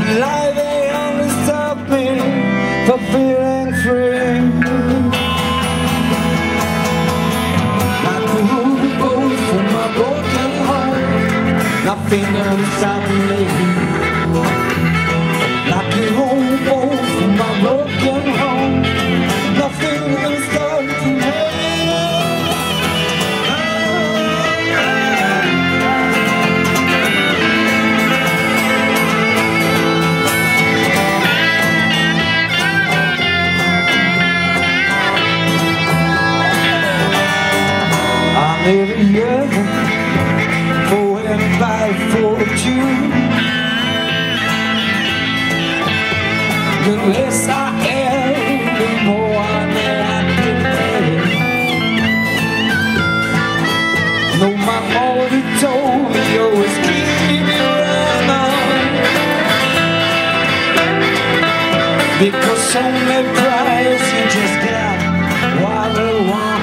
lie, they only stop me from feeling free. Like the road goes from my broken heart, nothing will stop me. Like the road goes from my broken heart, nothing will stop me. I never yearn for anybody for you. The less I am, the more I know I can. No, my mother told me always keep it running, because only price you just got what you want.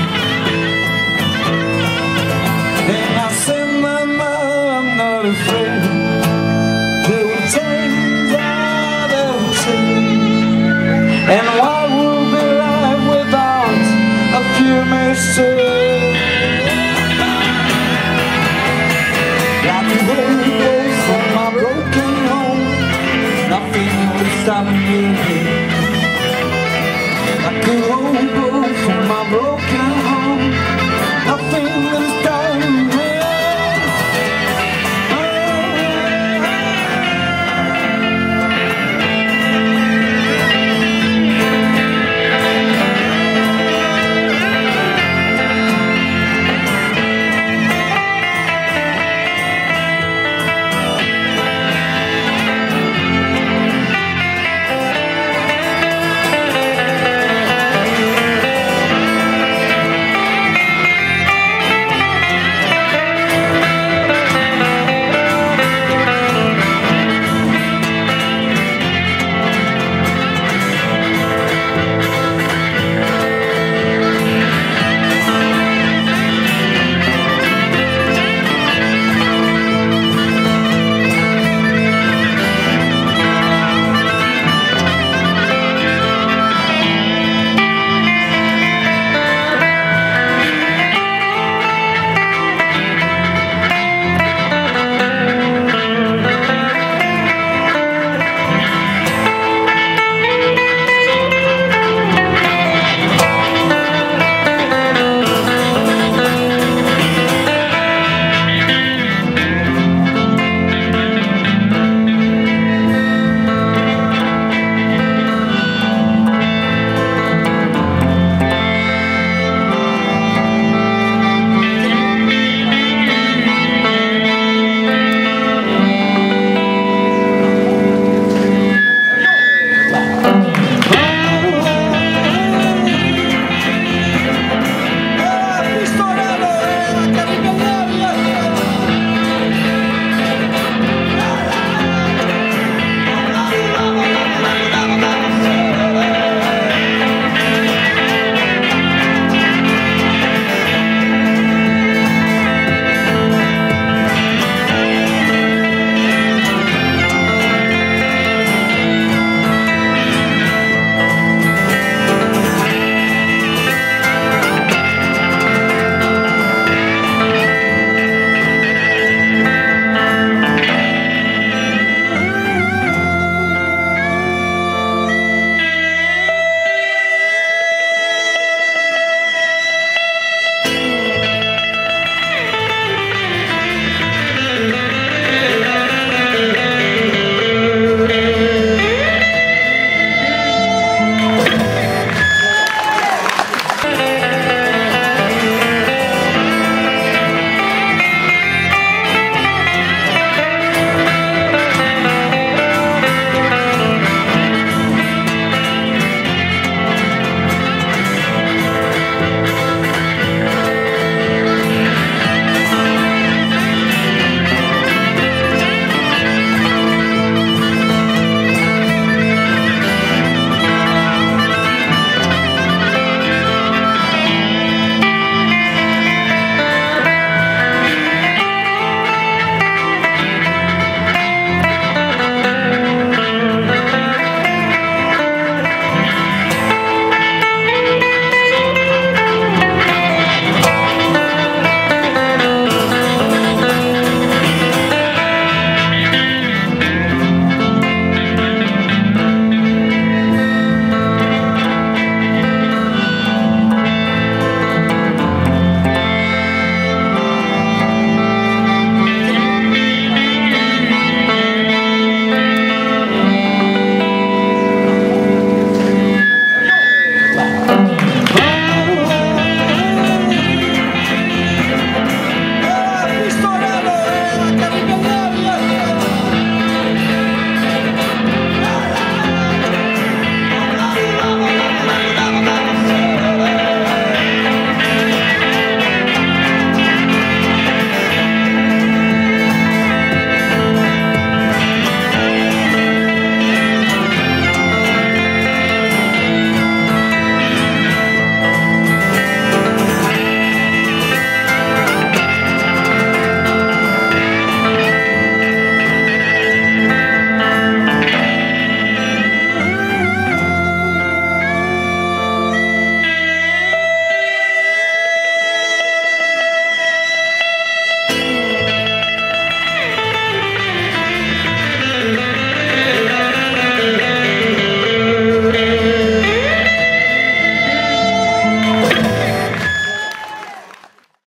And I said, Mama, I'm not afraid. There will change, there will change. And what will be life without a few mistakes? Like the road goes from my broken home, nothing will stop me.